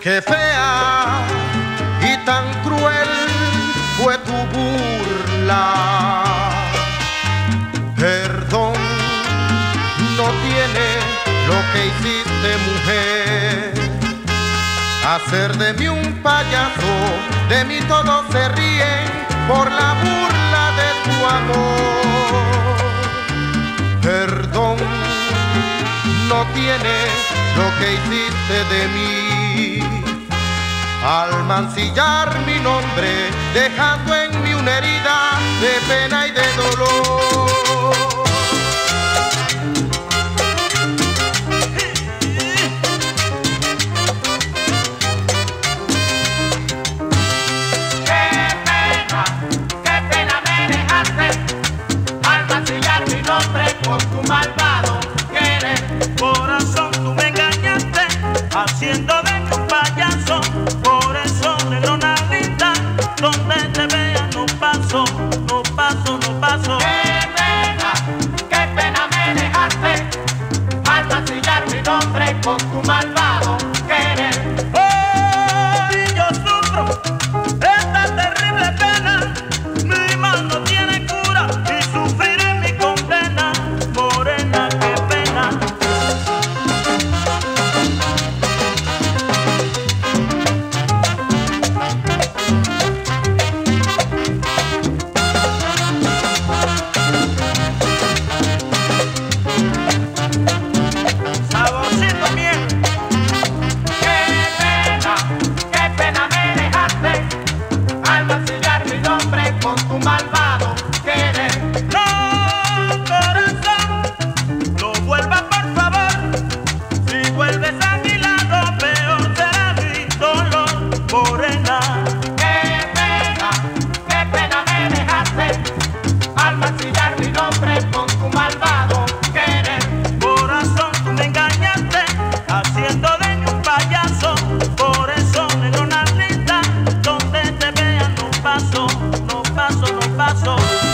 Qué fea y tan cruel fue tu burla. Perdón no tiene lo que hiciste, mujer. Hacer de mí un payaso, de mí todos se ríen por la burla de tu amor. Perdón no tiene lo que hiciste de mí. Al mancillar mi nombre, dejando en mí una herida de pena y de dolor. Qué pena me dejaste al mancillar mi nombre con tu malvado querer. Corazón, tú me engañaste haciendo de mí un payaso. Por eso, negrona linda, donde te vea no paso, no paso, no paso. Qué pena me dejaste al mancillar mi nombre con tu malvado querer. Hoy yo sufro esta terrible pena, mi mal no tiene cura y sufriré mi condena. Morena, qué pena. Saborcito miel. Qué pena me dejaste al mancillar mi nombre con tu malvado querer. No, corazón, no vuelvas por favor. Si vuelves a mi lado, peor será mi dolor. Morena, Qué pena me dejaste al mancillar mi nombre con tu malvado querer. corazón, tú me engañaste haciendo de mí un payaso. Por eso, negrona linda, donde te vea no paso, no paso, no paso.